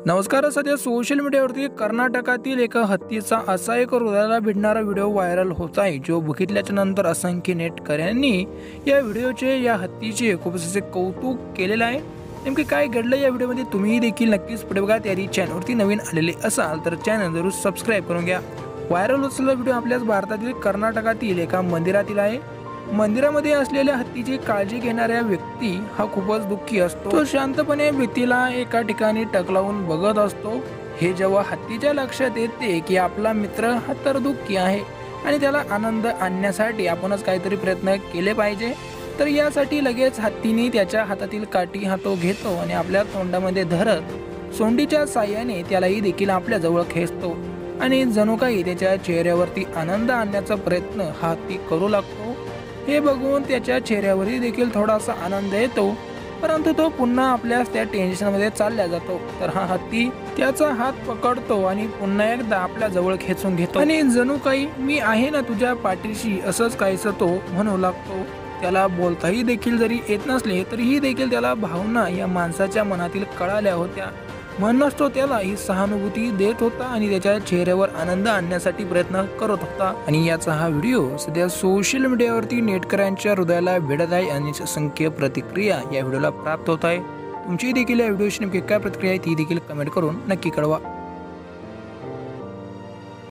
नमस्कार। सध्या सोशल मीडियावरती कर्नाटकातील एका हत्तीचा असा एक हृदयाला भिडणारा व्हिडिओ व्हायरल होत आहे, जो बघितल्याच्या नंतर असंख्य नेटकऱ्यांनी या व्हिडिओचे या हत्तीचे खूप असे कौतुक केलेले आहे। नेमके काय घडलं या व्हिडिओमध्ये तुम्ही देखील नक्कीच पुढे बघा। तयारी चॅनलवरती नवीन आलेले असाल तर चॅनल जरूर सबस्क्राइब करून घ्या। व्हायरल असलेला व्हिडिओ आपल्याच भारतातील कर्नाटकातील एका मंदिरातील आहे। मंदिरामध्ये असलेल्या हत्तीची काळजी घेणाऱ्या व्यक्ती हा खूपच दुःखी असतो। तो शांतपणे भीतीला एका ठिकाणी टकलावून बघत असतो। हे जेव्हा हत्तीच्या लक्षात येते की आपला मित्र हा तर दुःखी आहे आणि त्याला आनंद आणण्यासाठी आपणच काहीतरी प्रयत्न केले पाहिजे, तर यासाठी लगेच हत्तीने त्याच्या हातातील काठी तो घेतो आणि आपल्या तोंडामध्ये धरत सोंडीच्या साह्याने त्यालाही देखील आपल्या जवळ खेचतो आणि जणू काही त्याच्या चेहऱ्यावरती आनंद आणण्याचा प्रयत्न हा हत्ती करू लागतो। हे बघून त्याच्या चेहऱ्यावरही देखील थोडासा आनंद येतो, परंतु तो पुन्हा आपल्या त्या टेन्शनमध्ये चालला जातो। तर हा हत्ती त्याचा हात पकडतो आणि पुन्हा एकदा आपल्या जवळ खेचून घेतो आणि जणू काही मी आहे ना तुझ्या पाठीशी असंच काहीसं तो म्हणू लागतो। त्याला बोलताही देखील जरी येत नसले तरीही देखील त्याला भावना या माणसाच्या मनातील कळाल्या होत्या, म्हणूनच तो त्याला ही सहानुभूती देत होता आणि त्याच्या चेहऱ्यावर आनंद आणण्यासाठी प्रयत्न करत होता। आणि याचा हा व्हिडिओ सध्या सोशल मीडियावरती नेटकऱ्यांच्या हृदयाला भिडत आहे आणि असंख्य प्रतिक्रिया या व्हिडिओला प्राप्त होत आहे। तुमची देखील या व्हिडिओची नेमकी काय प्रतिक्रिया आहे ती देखील कमेंट करून नक्की कळवा।